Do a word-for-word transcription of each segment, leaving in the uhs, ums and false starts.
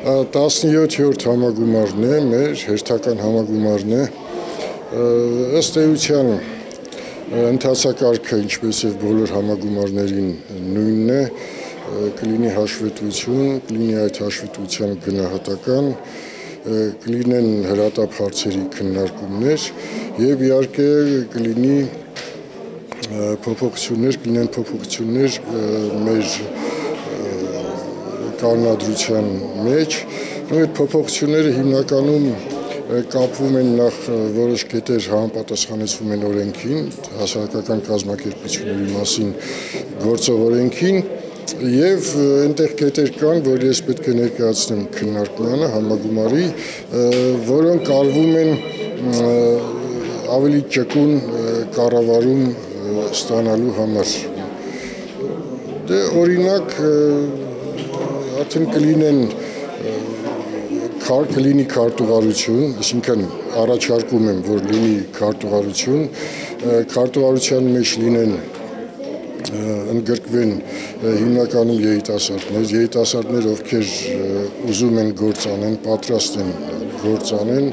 տասնյոթերորդ համագումարն է, մեր հերթական համագումարն է, ըստ էության ընթացակարգը, ինչպես եւ բոլոր համագումարներին նույնն է, կլինի հաշվետվություն, կլինի այդ հաշվետվության գնահատական, կլինեն հրատապ հարցերի քննարկումներ եւ իհարկե կլինի փոփոխություններ, կլինեն փոփոխություններ մեր կանոնադրության մեջ, այդ փոփոխությունները հիմնականում կապվում են նախ որոշ կետեր համապատասխանեցվում են օրենքին, հասարակական կազմակերպությունների մասին գործող օրենքին եւ այնտեղ կետեր կան, որ ես պետք է ներկայացնեմ քննարկմանը համագումարի, որոնք արվում են ավելի ճկուն կառավարում ստանալու համար։ Դե օրինակ արդեն կլինեն կլինի քարտուղարություն, այսինքն առաջարկում եմ, որ լինի քարտուղարություն, քարտուղարության մեջ լինեն ընդգրկվեն հիմնականում երիտասարդներ, երիտասարդներ, ովքեր ուզում են գործ անեն, պատրաստ են գործ անեն,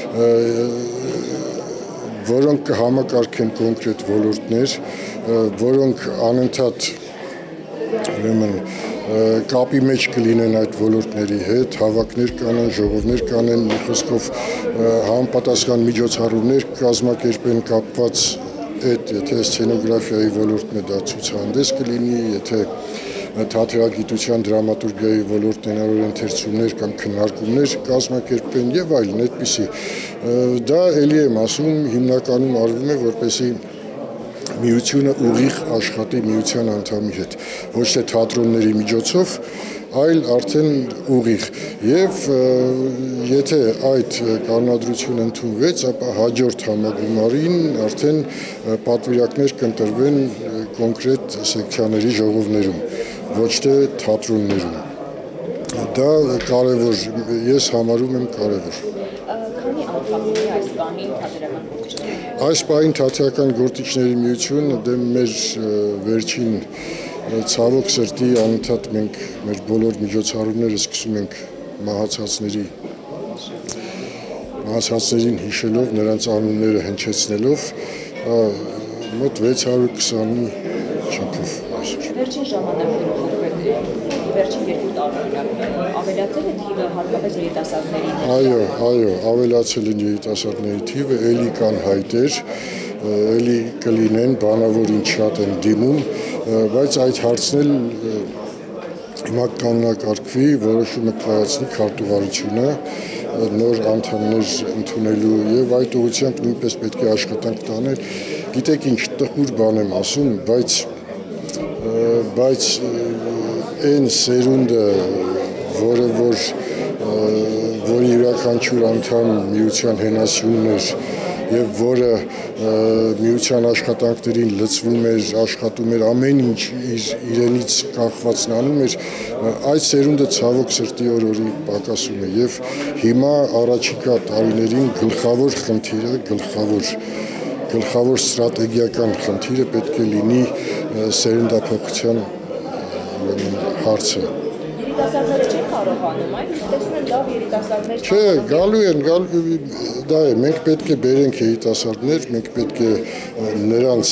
որոնք կհամակարգեն կոնկրետ ոլորտներ, որոնք անընդհատ ուրեմն կապի մեջ կլինեն այդ ոլորտների հետ, հավաքներ կանեն, ժողովներ կանեն, մի խոսքով համապատասխան միջոցառումներ կազմակերպեն կապված այդ, եթե սցենոգրաֆիայի ոլորտն է դա ցուցահանդես կլինի, եթե թատերագիտության, դրամատուրգիայի ոլորտն է ընթերցումներ կամ քննարկումներ կազմակերպեն եւ այլն, այդպիսի։ Դա էլի եմ ասում, հիմնականում արվում է որպեսզի միությունը ուղիղ աշխատի միության անդամի հետ, ոչ թե թատրոնների միջոցով, այլ արդեն ուղիղ։ Եվ եթե այդ կանոնադրությունը ընդունվեց, ապա հաջորդ համագումարին արդեն պատվիրակներ կընտրվեն կոնկրետ սեկցիաների ժողովներում, ոչ թե թատրոններում։ Դա կարևոր, ես համարում եմ կարևոր։ Քանի անդամ ունի այս բանին թատերական գործիչները։ Այս պահին թատերական գործիչների միությունը դե մեր վերջին ցավոք սրտի անընդհատ մենք մեր բոլոր միջոցառումները սկսում ենք մահացածների մահացածներին հիշելով, նրանց անունները հնչեցնելով, մոտ վեց հարյուր քսանի չափով այսօր։ Վերջին ժամանակներում վերջին երկու տարիներում ավելացել է թիվը հատկապես երիտասարդների։ Այո, այո, ավելացել են երիտասարդների թիվը, էլի կան հայտեր, էլի կլինեն, բանավոր ինչ շատ են դիմում, բայց այդ հարցն էլ հիմա կանոնակարգվի, որոշումը կայացնի քարտուղարությունը, նոր անդամներ ընդունելու եւ այդ ուղղությամբ նույնպես պետք է աշխատանք տանել։ Գիտեք ինչ, տխուր բան եմ ասում, բայց բայց այն սերունդը, որը որ որի յուրաքանչյուր անդամ միության հենասյունն էր եւ որը միության աշխատանքներին լծվում էր, աշխատում էր, ամեն ինչ իր իրենից կախվածն անում էր, այդ սերունդը ցավոք սրտի օր-օրի պակասում է եւ հիմա առաջիկա տարիներին գլխավոր խնդիրը, գլխավոր գլխավոր ստրատեգիական խնդիրը պետք է լինի սերնդափոխության հարցը։ Երիտասարդները չեն կարողանում, այլ տեսնեն լավ երիտասարդներ։ Չէ, գալու են, գալու դա է, մենք պետք է բերենք երիտասարդներ, մենք պետք է նրանց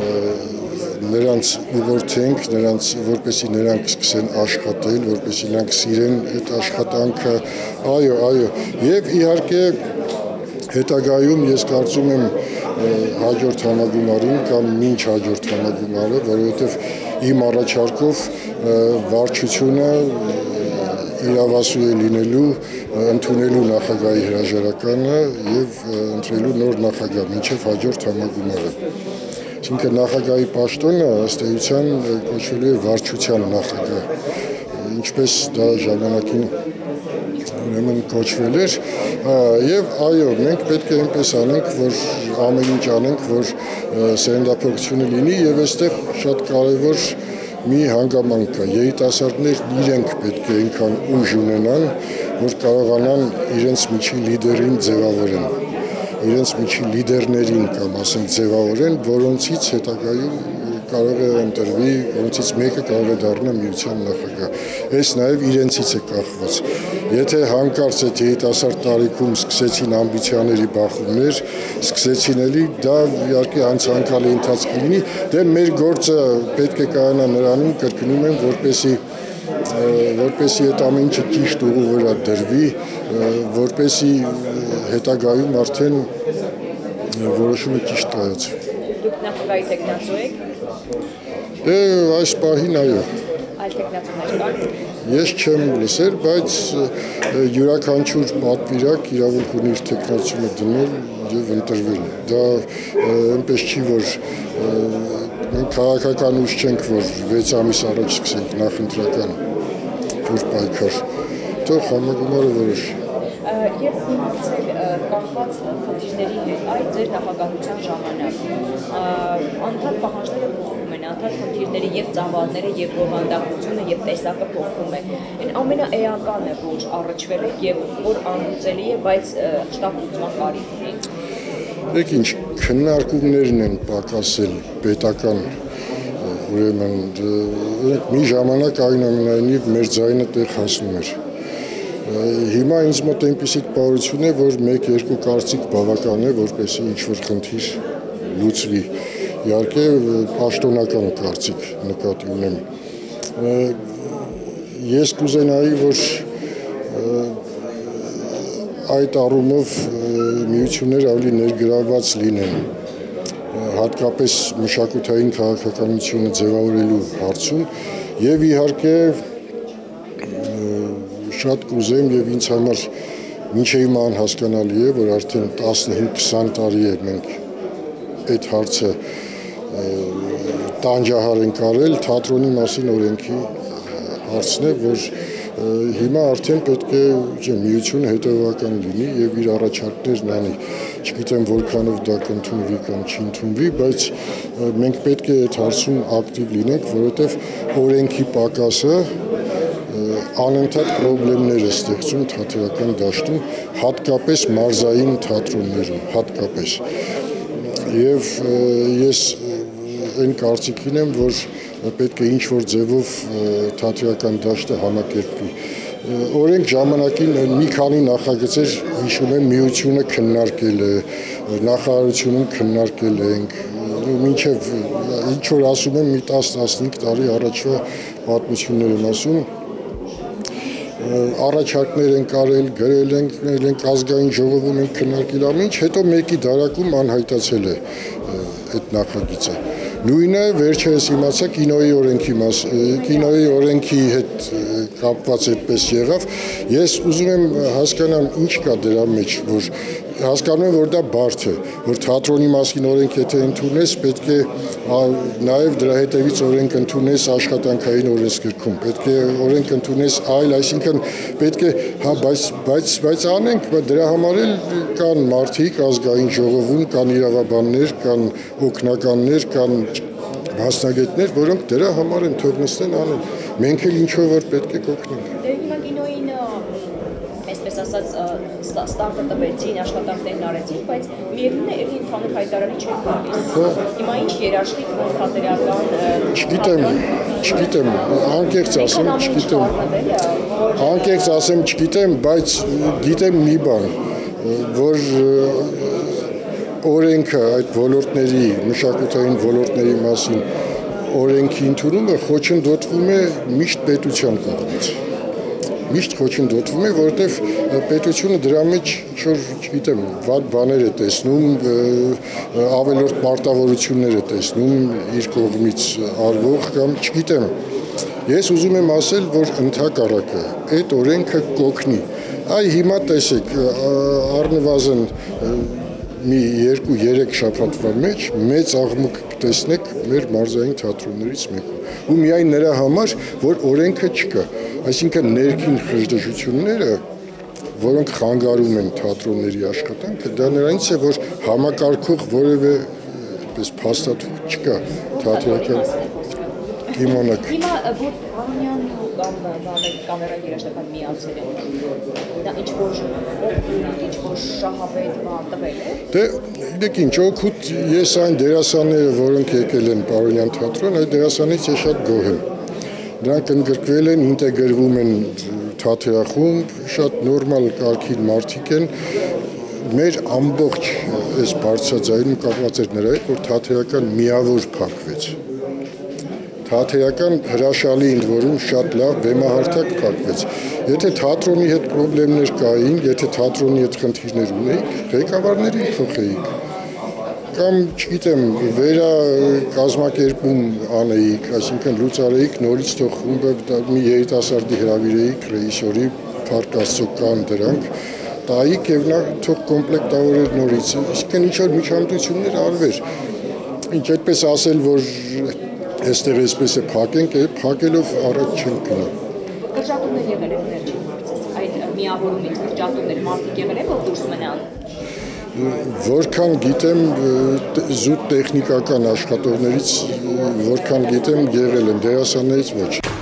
նրանց ուղղորդենք, նրանց որպեսզի նրանք սկսեն աշխատել, որպեսզի նրանք սիրեն այդ աշխատանքը, այո, այո, եւ իհարկե հետագայում ես կարծում եմ հաջորդ համագումարին կամ մինչ հաջորդ համագումարը, որովհետև իմ առաջարկով վարչությունը իրավասու է լինելու ընդունելու նախագահի հրաժարականը եւ ընտրելու նոր նախագահ մինչեւ հաջորդ համագումարը։ Այսինքն նախագահի պաշտոնը ըստ էության կոչվելու է վարչության նախագահ, ինչպես դա ժամանակին ուրեմն կոչվել էր եւ այո, մենք պետք է այնպես անենք, որ ամեն ինչ անենք, որ սերնդափոխությունը լինի եւ այստեղ շատ կարեւոր մի հանգամանք կա, երիտասարդներն իրենք պետք է այնքան ուժ ունենան, որ կարողանան իրենց միջի լիդերին ձևավորեն, իրենց միջի լիդերներին կամ ասենք ձևավորեն, որոնցից հետագայում կարող է ընտրվի, որոնցից մեկը կարող է դառնալ միության նախագահ։ Այս նաև իրենցից է կախված։ Եթե հանկարծ այդ երիտասարդ տարիքում սկսեցին ամբիցիաների բախումներ, սկսեցին էլի, դա իհարկե անցանկալի ընթացք լինի, դե մեր գործը պետք է կայանա նրանում, կրկնում եմ, որպեսզի որպեսզի այդ ամեն ինչը ճիշտ ուղու վրա դրվի, որպեսզի հետագայում արդեն որոշումը ճիշտ կայացվի։ Դուք նախագահի տեխնացու եք։ Դե այս պահին այո։ Այլ տեխնացուներ կան։ Ես չեմ լսել, բայց յուրաքանչյուր պատվիրակ իրավունք ունի իր տեխնացությունը դնել եւ ընտրվել։ Դա այնպես չի, որ մենք քաղաքական ուժ չենք, որ վեց ամիս առաջ սկսենք նախընտրական ջուր պայքար։ Թող համագումարը որոշի։ Եվ մնացել կախված խնդիրների հետ այդ ձեր նախագահության ժամանակ անդադ պահանջները փոխվում են, անդադ խնդիրների եւ ծավալները եւ բովանդակությունը եւ տեսակը փոխվում է։ Այն ամենաէականը, որ առնչվել է եւ որ անլուծելի է, բայց շտապ կարիք ունի։ Եք ինչ քննարկումներն են պակասել պետական ուրեմն մի ժամանակ այնուամենայնիվ մեր ձայնը տեղ հասնում էր։ Հիմա ինձ մոտ այնպիսի տպավորություն է, որ մեկ-երկու կարծիք բավական է, որպեսզի ինչ-որ խնդիր լուծվի։ Իհարկե պաշտոնական կարծիք նկատի ունեմ։ Ես կուզենայի, որ այդ առումով միություններ ավելի ներգրավված լինեն, հատկապես մշակութային քաղաքականությունը ձևավորելու հարցում եւ իհարկե շատ կուզեմ եւ ինձ համար մինչեւ հիմա անհասկանալի է, որ արդեն տասնհինգ-քսան տարի է մենք այդ հարցը տանջահար ենք արել, թատրոնի մասին օրենքի հարցն է, որ հիմա արդեն պետք է միությունը հետևական լինի եւ իր առաջարկներն անի։ Չգիտեմ որքանով դա կընդունվի կամ չընդունվի, բայց մենք պետք է այդ հարցում ակտիվ լինենք, որովհետեւ օրենքի պակասը անընդհատ խնդիրներ է ստեղծում թատերական դաշտում, հատկապես մարզային թատրոններում, հատկապես։ Եվ ես այն կարծիքին եմ, որ պետք է ինչ-որ ձևով թատերական դաշտը համակերպվի։ Օրենք ժամանակին մի քանի նախագծեր հիշում եմ միությունը քննարկել է, նախարարությունում քննարկել ենք, մինչև ինչ-որ ասում եմ մի տասն-տասնհինգ տարի առաջվա պատմություններ եմ ասում, առաջարկներ են կարել, գրել ենք, ենք ազգային ժողովում ենք քննարկել ամեն ինչ, հետո մեկի դարակում անհայտացել է այդ նախագիծը։ Նույնը վերջերս իմացա կինոյի օրենքի մաս, կինոյի օրենքի հետ կապված այդպես եղավ։ Ես ուզում եմ հասկանամ ինչ կա դրա մեջ, որ հասկանում եմ, որ դա բարդ է, որ թատրոնի մասին օրենք եթե ընդունես, պետք է նաև դրա հետևից օրենք ընդունես աշխատանքային օրենսգրքում, պետք է օրենք ընդունես այլ, այսինքն պետք է, հա, բայց բայց բայց անենք, դրա համար էլ կան մարդիկ ազգային ժողովում, կան իրավաբաններ, կան օգնականներ, կան մասնագետներ, որոնք դրա համար են թող նստեն անեն։ Մենք էլ ինչով որ պետք է կօգնենք։ Դե հիմա կինոյին այսպես ասած ստարտը տվեցին, աշխատանքներն արեցին, բայց միևնույն է էլի ընդհանուր հայտարարի չեն գալիս։ Հիմա ինչ երաշխիք թատերական Չգիտեմ, չգիտեմ, անկեղծ ասեմ, չգիտեմ։ Անկեղծ ասեմ, չգիտեմ, բայց գիտեմ մի բան, որ օրենքը այդ ոլորտների, մշակութային ոլորտների մասին օրենքի ընդունումը խոչընդոտվում է միշտ պետության կողմից։ Միշտ խոչընդոտվում է, որովհետև պետությունը դրա մեջ ինչ-որ, չգիտեմ, վատ բաներ է տեսնում, ավելորդ պարտավորություններ է տեսնում իր կողմից արվող կամ չգիտեմ։ Ես ուզում եմ ասել, որ ընդհակառակը այդ օրենքը կօգնի։ Այ հիմա տեսեք, առնվազն մի երկու-երեք շաբաթվա մեջ մեծ աղմուկ կտեսնեք մեր մարզային թատրոններից մեկում։ Ու միայն նրա համար, որ օրենքը չկա։ Այսինքն ներքին խժդժությունները, որոնք խանգարում են թատրոնների աշխատանքը, դա նրանից է, որ համակարգող որևէ այդպես փաստաթուղթ չկա թատրոնական իմանաք։ Հիմա որ Հանյանն ու կամերային երաժշտական միացել են, դա ինչ-որ ինչ-որ շահավետ բան տվել է։ Դե Գիտեք ինչ, օգուտ ես այն դերասանները, որոնք եկել են Պարոնյան թատրոն, այդ դերասանից ես շատ գոհ եմ։ Նրանք ընդգրկվել են, ինտեգրվում են թատերախումբ, շատ նորմալ կարգին մարդիկ են։ Մեր ամբողջ այս բարձրաձայնում կապված էր նրա հետ, որ թատերական միավոր փակվեց։ Թատերական հրաշալի ընդ որում շատ լավ բեմահարթակ փակվեց։ Եթե թատրոնի հետ խնդիրներ կային, եթե թատրոնի հետ խնդիրներ ունեիք, ղեկավարներին փոխեիք։ Կամ, չգիտեմ, վերա կազմակերպում անեիք, այսինքն լուծարեիք նորից թող խումբը մի երիտասարդի հրավիրեիք, ռեժիսորի, փառք Աստծո կան դրանք, տայիք եւ նա թող կոմպլեկտավորեր նորից։ Այսինքն ինչ-որ միջամտություններ արվեր։ Ինչ այդպես ասել, որ այստեղ այսպես է փակենք, փակելով առաջ չենք գնա։ Կրճատումներ եղել են վերջին հարցից, այդ միավորումից կրճատումներ մարդիկ եղել են, որ դուրս մնան։ Որքան գիտեմ զուտ տեխնիկական աշխատողներից, որքան գիտեմ եղել են, դերասաններից ոչ։